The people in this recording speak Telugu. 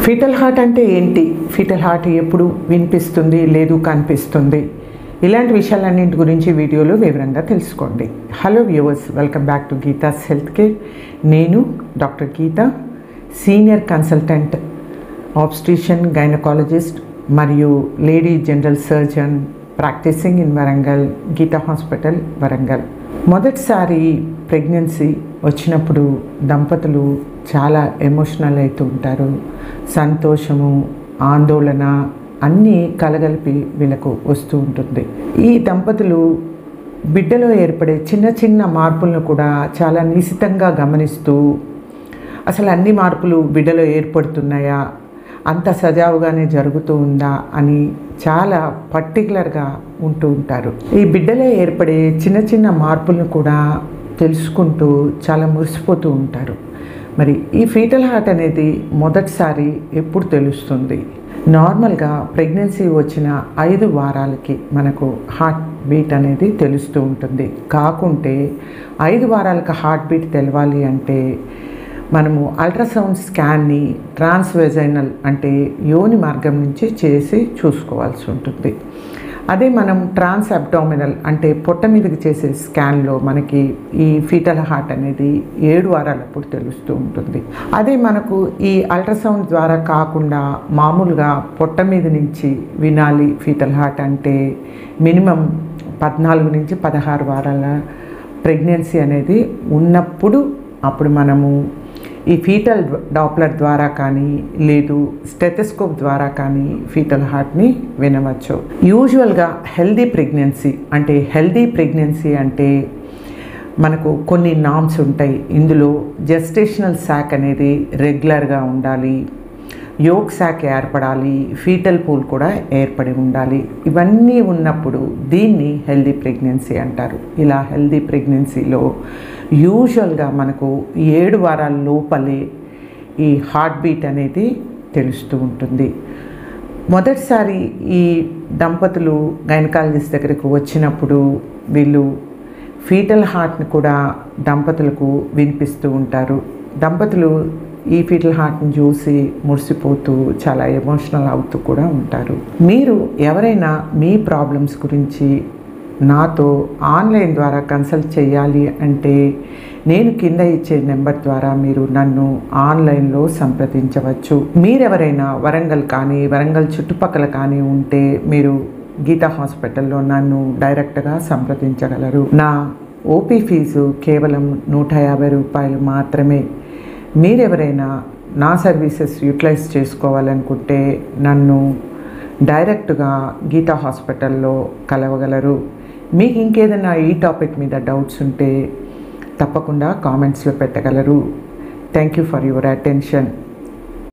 ఫీటల్ హార్ట్ అంటే ఏంటి? ఫీటల్ హార్ట్ ఎప్పుడు వినిపిస్తుంది లేదు కనిపిస్తుంది? ఇలాంటి విషయాలన్నింటి గురించి వీడియోలో వివరంగా తెలుసుకోండి. Hello viewers, welcome back to Geetha's health care. నేను doctor Geetha, senior consultant obstetrician gynaecologist మరియు lady general surgeon practising in Warangal, Geetha hospital Warangal. మొదటిసారి ప్రెగ్నెన్సీ వచ్చినప్పుడు దంపతులు చాలా ఎమోషనల్ అవుతూ ఉంటారు. సంతోషము, ఆందోళన అన్నీ కలగలిపి వీళ్ళకు వస్తూ ఉంటుంది. ఈ దంపతులు బిడ్డలో ఏర్పడే చిన్న చిన్న మార్పులను కూడా చాలా నిశితంగా గమనిస్తూ, అసలు అన్ని మార్పులు బిడ్డలో ఏర్పడుతున్నాయా, అంత సజావుగానే జరుగుతూ ఉందా అని చాలా పర్టికులర్గా ఉంటూ ఉంటారు. ఈ బిడ్డలో ఏర్పడే చిన్న చిన్న మార్పులను కూడా తెలుసుకుంటూ చాలా మురిసిపోతూ ఉంటారు. మరి ఈ ఫీటల్ హార్ట్ అనేది మొదటిసారి ఎప్పుడు తెలుస్తుంది? నార్మల్గా ప్రెగ్నెన్సీ వచ్చిన 5 వారాలకి మనకు హార్ట్ బీట్ అనేది తెలుస్తూ ఉంటుంది. కాకుంటే 5 వారాలకు హార్ట్ బీట్ తెలవాలి అంటే మనము అల్ట్రాసౌండ్ స్కాన్ని ట్రాన్స్వెజైనల్ అంటే యోని మార్గం నుంచి చేసి చూసుకోవాల్సి ఉంటుంది. అదే మనం ట్రాన్స్ అబ్డామినల్ అంటే పొట్ట మీదకి చేసే స్కాన్లో మనకి ఈ ఫీటల్ హార్ట్ అనేది 7 వారాలప్పుడు తెలుస్తూ ఉంటుంది. అదే మనకు ఈ అల్ట్రాసౌండ్ ద్వారా కాకుండా మామూలుగా పొట్ట మీద నుంచి వినాలి ఫీటల్ హార్ట్ అంటే మినిమం 14 నుంచి 16 వారాల ప్రెగ్నెన్సీ అనేది ఉన్నప్పుడు అప్పుడు మనము ఈ ఫీటల్ డాప్లర్ ద్వారా కానీ లేదు స్టెథోస్కోప్ ద్వారా కానీ ఫీటల్ హార్ట్ని వినవచ్చు. యూజువల్గా హెల్దీ ప్రెగ్నెన్సీ అంటే మనకు కొన్ని నామ్స్ ఉంటాయి. ఇందులో జెస్టేషనల్ శాక్ అనేది రెగ్యులర్గా ఉండాలి, యోక్ శాక్ ఏర్పడాలి, ఫీటల్ పూల్ కూడా ఏర్పడి ఉండాలి. ఇవన్నీ ఉన్నప్పుడు దీన్ని హెల్దీ ప్రెగ్నెన్సీ అంటారు. ఇలా హెల్దీ ప్రెగ్నెన్సీలో యూజువల్గా మనకు 7 వారాల లోపలే ఈ హార్ట్ బీట్ అనేది తెలుస్తూ ఉంటుంది. మొదటిసారి ఈ దంపతులు గైనకాలజిస్ట్ దగ్గరకు వచ్చినప్పుడు వీళ్ళు ఫీటల్ హార్ట్ని కూడా దంపతులకు వినిపిస్తూ ఉంటారు. దంపతులు ఈ ఫీటల్ హార్ట్ని చూసి మురిసిపోతూ చాలా ఎమోషనల్ అవుతూ కూడా ఉంటారు. మీరు ఎవరైనా మీ ప్రాబ్లమ్స్ గురించి నాతో ఆన్లైన్ ద్వారా కన్సల్ట్ చేయాలి అంటే నేను కింద ఇచ్చే నెంబర్ ద్వారా మీరు నన్ను ఆన్లైన్లో సంప్రదించవచ్చు. మీరెవరైనా వరంగల్ కానీ వరంగల్ చుట్టుపక్కల కానీ ఉంటే మీరు గీతా హాస్పిటల్లో నన్ను డైరెక్ట్గా సంప్రదించగలరు. నా ఓపీ ఫీజు కేవలం 150 రూపాయలు మాత్రమే. మీరెవరైనా నా సర్వీసెస్ యూటిలైజ్ చేసుకోవాలనుకుంటే నన్ను డైరెక్ట్గా గీతా హాస్పిటల్లో కలవగలరు. మీకు ఇంకేదైనా ఈ టాపిక్ మీద డౌట్స్ ఉంటే తప్పకుండా కామెంట్స్లో పెట్టగలరు. Thank you for your attention.